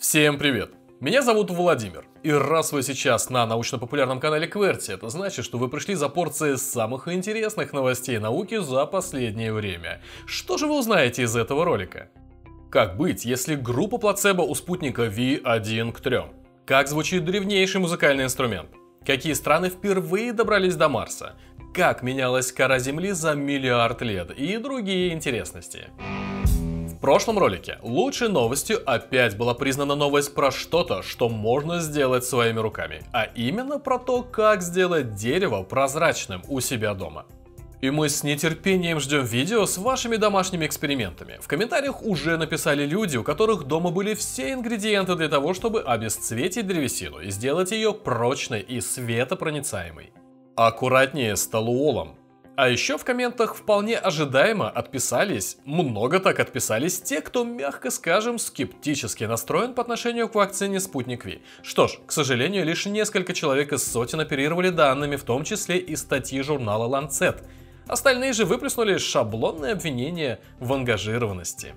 Всем привет! Меня зовут Владимир, и раз вы сейчас на научно-популярном канале QWERTY, это значит, что вы пришли за порцией самых интересных новостей науки за последнее время. Что же вы узнаете из этого ролика? Как быть, если группа плацебо у спутника V1 к 3? Как звучит древнейший музыкальный инструмент? Какие страны впервые добрались до Марса? Как менялась кора Земли за миллиард лет? И другие интересности. В прошлом ролике лучшей новостью опять была признана новость про что-то, что можно сделать своими руками, а именно про то, как сделать дерево прозрачным у себя дома. И мы с нетерпением ждем видео с вашими домашними экспериментами. В комментариях уже написали люди, у которых дома были все ингредиенты для того, чтобы обесцветить древесину и сделать ее прочной и светопроницаемой. Аккуратнее с толуолом. А еще в комментах вполне ожидаемо отписались, много так отписались те, кто, мягко скажем, скептически настроен по отношению к вакцине «Спутник Ви». Что ж, к сожалению, лишь несколько человек из сотен оперировали данными, в том числе и статьи журнала Lancet. Остальные же выплеснули шаблонные обвинения в ангажированности.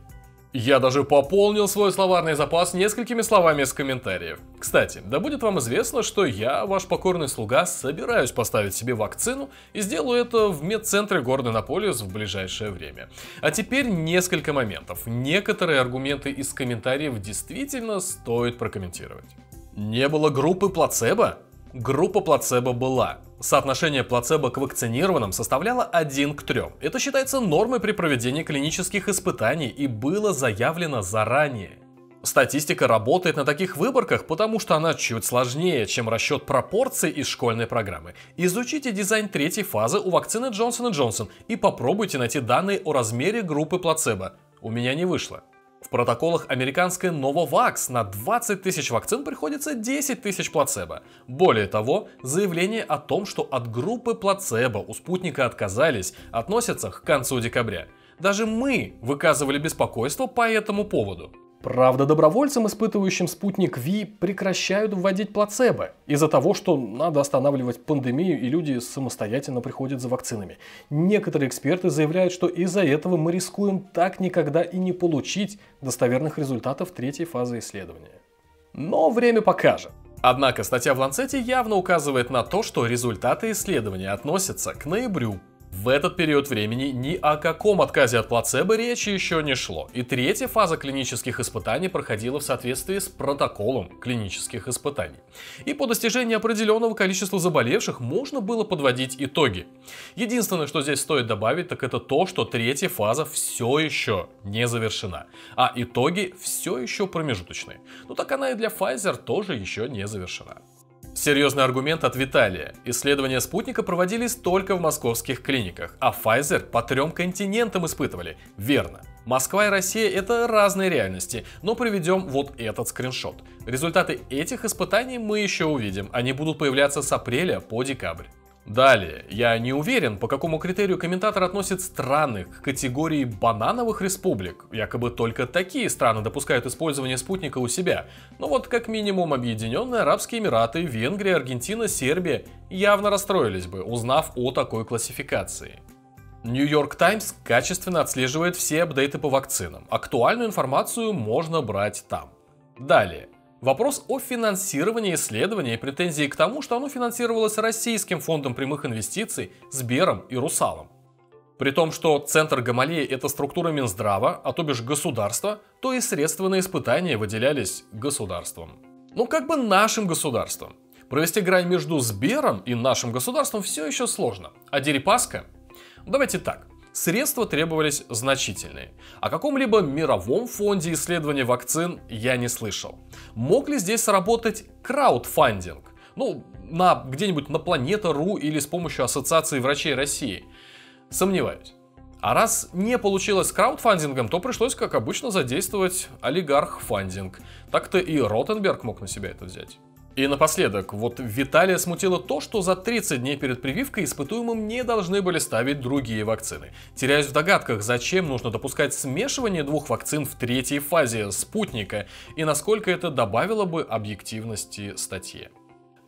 Я даже пополнил свой словарный запас несколькими словами из комментариев. Кстати, да будет вам известно, что я, ваш покорный слуга, собираюсь поставить себе вакцину и сделаю это в медцентре города Иннополис в ближайшее время. А теперь несколько моментов. Некоторые аргументы из комментариев действительно стоит прокомментировать. Не было группы плацебо? Группа плацебо была. Соотношение плацебо к вакцинированным составляло 1 к 3. Это считается нормой при проведении клинических испытаний и было заявлено заранее. Статистика работает на таких выборках, потому что она чуть сложнее, чем расчет пропорций из школьной программы. Изучите дизайн третьей фазы у вакцины Johnson & Johnson и попробуйте найти данные о размере группы плацебо. У меня не вышло. В протоколах американской Novavax на 20 тысяч вакцин приходится 10 тысяч плацебо. Более того, заявление о том, что от группы плацебо у спутника отказались, относятся к концу декабря. Даже мы выказывали беспокойство по этому поводу. Правда, добровольцам, испытывающим спутник Ви, прекращают вводить плацебо из-за того, что надо останавливать пандемию и люди самостоятельно приходят за вакцинами. Некоторые эксперты заявляют, что из-за этого мы рискуем так никогда и не получить достоверных результатов третьей фазы исследования. Но время покажет. Однако статья в Lancet явно указывает на то, что результаты исследования относятся к ноябрю. В этот период времени ни о каком отказе от плацебо речи еще не шло, и третья фаза клинических испытаний проходила в соответствии с протоколом клинических испытаний. И по достижении определенного количества заболевших можно было подводить итоги. Единственное, что здесь стоит добавить, так это то, что третья фаза все еще не завершена, а итоги все еще промежуточные. Ну так она и для Pfizer тоже еще не завершена. Серьезный аргумент от Виталия. Исследования спутника проводились только в московских клиниках, а Pfizer по 3 континентам испытывали. Верно. Москва и Россия — это разные реальности, но приведем вот этот скриншот. Результаты этих испытаний мы еще увидим, они будут появляться с апреля по декабрь. Далее, я не уверен, по какому критерию комментатор относит страны к категории банановых республик. Якобы только такие страны допускают использование спутника у себя. Но вот как минимум Объединенные Арабские Эмираты, Венгрия, Аргентина, Сербия явно расстроились бы, узнав о такой классификации. New York Times качественно отслеживает все апдейты по вакцинам. Актуальную информацию можно брать там. Далее. Вопрос о финансировании исследования и претензии к тому, что оно финансировалось Российским фондом прямых инвестиций, Сбером и Русалом. При том, что Центр Гамалеи – это структура Минздрава, а то бишь государства, то и средства на испытания выделялись государством. Ну как бы нашим государством. Провести грань между Сбером и нашим государством все еще сложно. А Дерипаска? Давайте так. Средства требовались значительные. О каком-либо мировом фонде исследования вакцин я не слышал. Мог ли здесь сработать краудфандинг? Ну, где-нибудь на Планета.ру или с помощью Ассоциации врачей России? Сомневаюсь. А раз не получилось с краудфандингом, то пришлось, как обычно, задействовать олигарх-фандинг. Так-то и Ротенберг мог на себя это взять. И напоследок, вот Виталия смутило то, что за 30 дней перед прививкой испытуемым не должны были ставить другие вакцины. Теряюсь в догадках, зачем нужно допускать смешивание 2 вакцин в третьей фазе спутника и насколько это добавило бы объективности статье.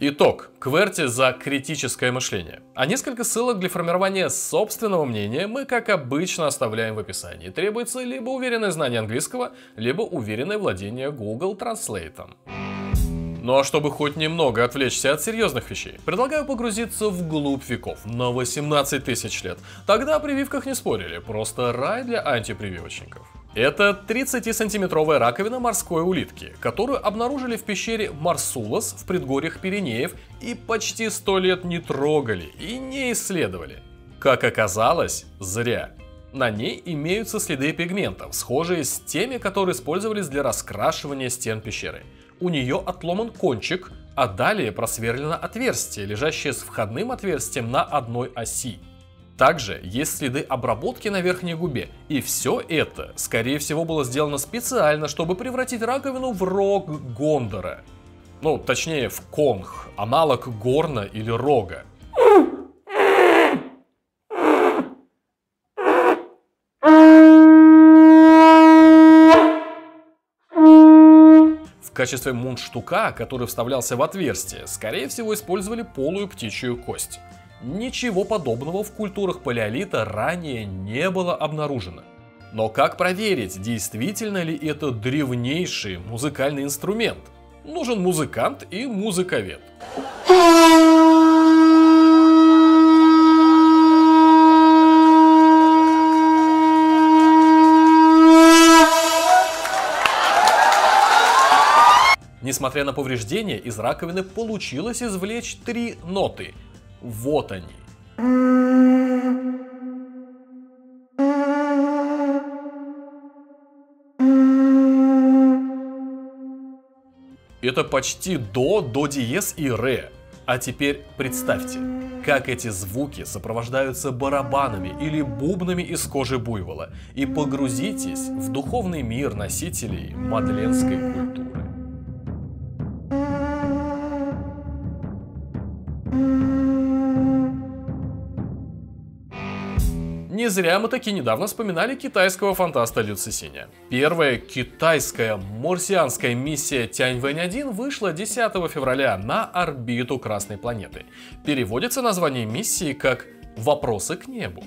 Итог. QWERTY за критическое мышление. А несколько ссылок для формирования собственного мнения мы, как обычно, оставляем в описании. Требуется либо уверенное знание английского, либо уверенное владение Google Translate. Ну а чтобы хоть немного отвлечься от серьезных вещей, предлагаю погрузиться вглубь веков, на 18 тысяч лет. Тогда о прививках не спорили, просто рай для антипрививочников. Это 30-сантиметровая раковина морской улитки, которую обнаружили в пещере Марсулас в предгорьях Пиренеев и почти 100 лет не трогали и не исследовали. Как оказалось, зря. На ней имеются следы пигментов, схожие с теми, которые использовались для раскрашивания стен пещеры. У нее отломан кончик, а далее просверлено отверстие, лежащее с входным отверстием на одной оси. Также есть следы обработки на верхней губе, и все это, скорее всего, было сделано специально, чтобы превратить раковину в рог Гондора. Ну, точнее, в конг, аналог горна или рога. В качестве мундштука, который вставлялся в отверстие, скорее всего, использовали полую птичью кость. Ничего подобного в культурах палеолита ранее не было обнаружено. Но как проверить, действительно ли это древнейший музыкальный инструмент? Нужен музыкант и музыковед. Несмотря на повреждения, из раковины получилось извлечь 3 ноты. Вот они. Это почти до диез и ре. А теперь представьте, как эти звуки сопровождаются барабанами или бубнами из кожи буйвола, и погрузитесь в духовный мир носителей мадленской культуры. Не зря мы таки недавно вспоминали китайского фантаста Лю Цисиня. Первая китайская марсианская миссия Тяньвэнь-1 вышла 10 февраля на орбиту Красной планеты. Переводится название миссии как «Вопросы к небу».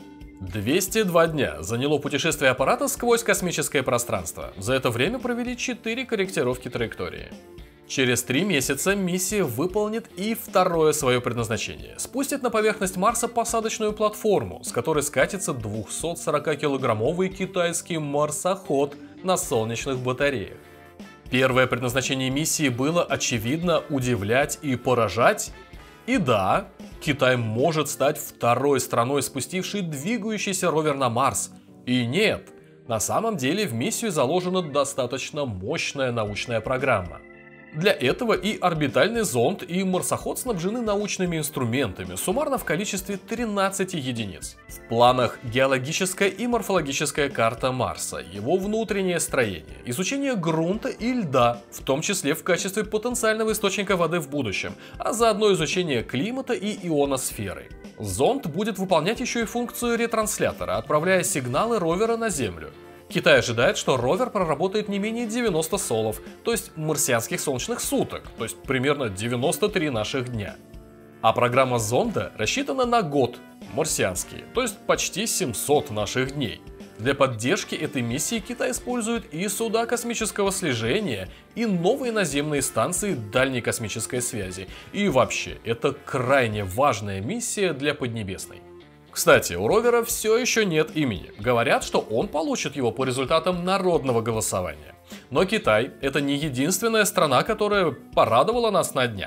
202 дня заняло путешествие аппарата сквозь космическое пространство. За это время провели 4 корректировки траектории. Через 3 месяца миссия выполнит и второе свое предназначение. Спустит на поверхность Марса посадочную платформу, с которой скатится 240-килограммовый китайский марсоход на солнечных батареях. Первое предназначение миссии было, очевидно, удивлять и поражать. И да, Китай может стать второй страной, спустившей двигающийся ровер на Марс. И нет, на самом деле в миссию заложена достаточно мощная научная программа. Для этого и орбитальный зонд, и марсоход снабжены научными инструментами, суммарно в количестве 13 единиц. В планах геологическая и морфологическая карта Марса, его внутреннее строение, изучение грунта и льда, в том числе в качестве потенциального источника воды в будущем, а заодно изучение климата и ионосферы. Зонд будет выполнять еще и функцию ретранслятора, отправляя сигналы ровера на Землю. Китай ожидает, что ровер проработает не менее 90 солов, то есть марсианских солнечных суток, то есть примерно 93 наших дня. А программа зонда рассчитана на год, марсианский, то есть почти 700 наших дней. Для поддержки этой миссии Китай использует и суда космического слежения, и новые наземные станции дальней космической связи. И вообще, это крайне важная миссия для Поднебесной. Кстати, у ровера все еще нет имени. Говорят, что он получит его по результатам народного голосования. Но Китай – это не единственная страна, которая порадовала нас на днях.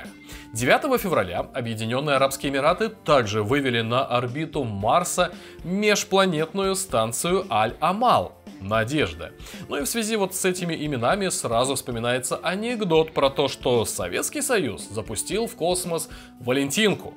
9 февраля Объединенные Арабские Эмираты также вывели на орбиту Марса межпланетную станцию Аль-Амал – Надежда. Ну и в связи вот с этими именами сразу вспоминается анекдот про то, что Советский Союз запустил в космос Валентинку.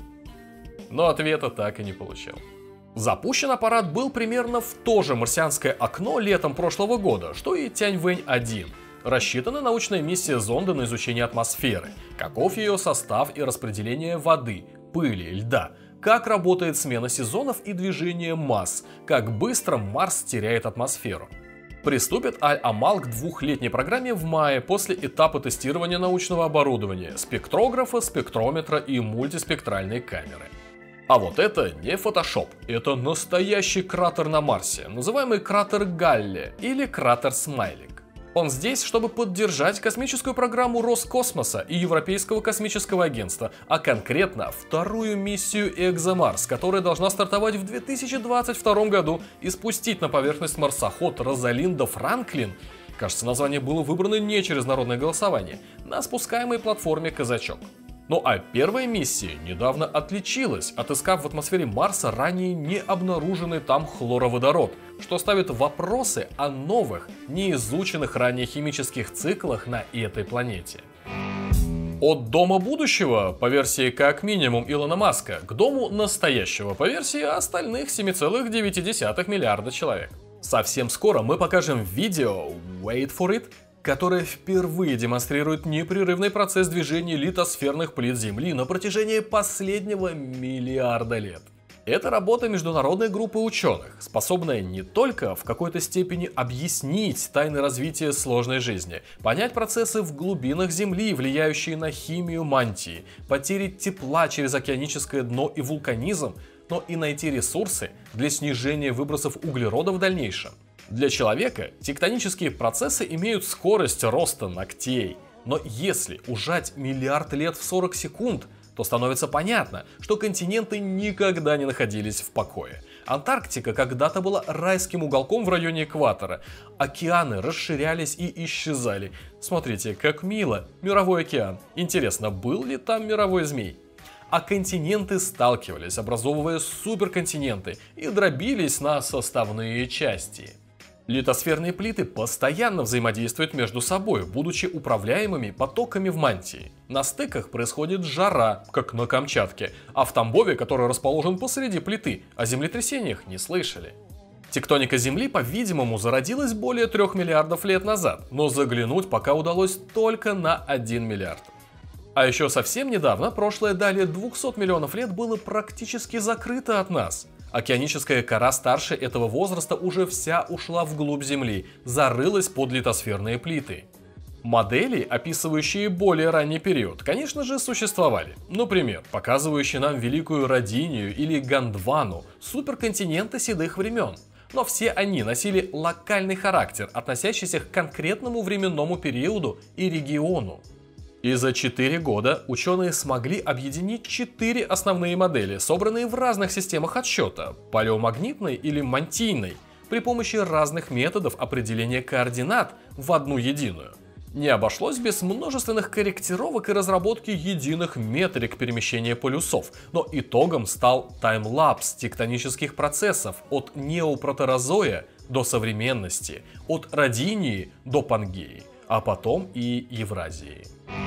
Но ответа так и не получил. Запущен аппарат был примерно в то же марсианское окно летом прошлого года, что и Тяньвэнь-1. Рассчитана научная миссия зонда на изучение атмосферы, каков ее состав и распределение воды, пыли, льда, как работает смена сезонов и движение масс, как быстро Марс теряет атмосферу. Приступит Аль-Амал к двухлетней программе в мае после этапа тестирования научного оборудования, спектрографа, спектрометра и мультиспектральной камеры. А вот это не фотошоп, это настоящий кратер на Марсе, называемый кратер Галле или кратер Смайлик. Он здесь, чтобы поддержать космическую программу Роскосмоса и Европейского космического агентства, а конкретно вторую миссию ExoMars, которая должна стартовать в 2022 году и спустить на поверхность марсоход Розалинда Франклин, кажется, название было выбрано не через народное голосование, на спускаемой платформе «Казачок». Ну а первая миссия недавно отличилась, отыскав в атмосфере Марса ранее не обнаруженный там хлороводород, что ставит вопросы о новых, неизученных ранее химических циклах на этой планете. От дома будущего, по версии как минимум Илона Маска, к дому настоящего, по версии остальных 7,9 миллиарда человек. Совсем скоро мы покажем видео, wait for it, которая впервые демонстрирует непрерывный процесс движения литосферных плит Земли на протяжении последнего миллиарда лет. Это работа международной группы ученых, способная не только в какой-то степени объяснить тайны развития сложной жизни, понять процессы в глубинах Земли, влияющие на химию мантии, потери тепла через океаническое дно и вулканизм, но и найти ресурсы для снижения выбросов углерода в дальнейшем. Для человека тектонические процессы имеют скорость роста ногтей, но если ужать миллиард лет в 40 секунд, то становится понятно, что континенты никогда не находились в покое. Антарктика когда-то была райским уголком в районе экватора, океаны расширялись и исчезали. Смотрите, как мило, мировой океан. Интересно, был ли там мировой змей? А континенты сталкивались, образовывая суперконтиненты, и дробились на составные части. Литосферные плиты постоянно взаимодействуют между собой, будучи управляемыми потоками в мантии. На стыках происходит жара, как на Камчатке, а в Тамбове, который расположен посреди плиты, о землетрясениях не слышали. Тектоника Земли, по-видимому, зародилась более 3 миллиардов лет назад, но заглянуть пока удалось только на 1 миллиард. А еще совсем недавно, прошлое далее 200 миллионов лет, было практически закрыто от нас. Океаническая кора старше этого возраста уже вся ушла вглубь Земли, зарылась под литосферные плиты. Модели, описывающие более ранний период, конечно же, существовали. Например, показывающие нам Великую Родинию или Гондвану, суперконтиненты седых времен. Но все они носили локальный характер, относящийся к конкретному временному периоду и региону. И за 4 года ученые смогли объединить 4 основные модели, собранные в разных системах отсчета, палеомагнитной или мантийной, при помощи разных методов определения координат в одну единую. Не обошлось без множественных корректировок и разработки единых метрик перемещения полюсов, но итогом стал таймлапс тектонических процессов от неопротерозоя до современности, от Родинии до Пангеи, а потом и Евразии.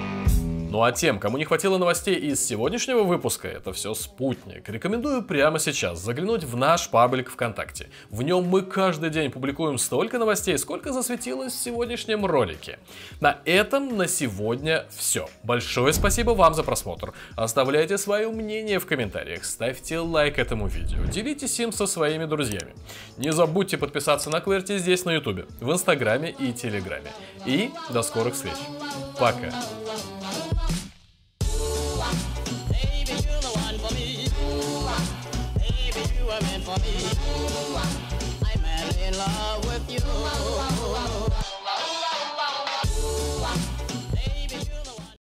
Ну а тем, кому не хватило новостей из сегодняшнего выпуска, это все спутник, рекомендую прямо сейчас заглянуть в наш паблик ВКонтакте. В нем мы каждый день публикуем столько новостей, сколько засветилось в сегодняшнем ролике. На этом на сегодня все. Большое спасибо вам за просмотр. Оставляйте свое мнение в комментариях, ставьте лайк этому видео, делитесь им со своими друзьями. Не забудьте подписаться на QWERTY здесь на ютубе, в инстаграме и телеграме. И до скорых встреч. Пока. I'm madly in love with you.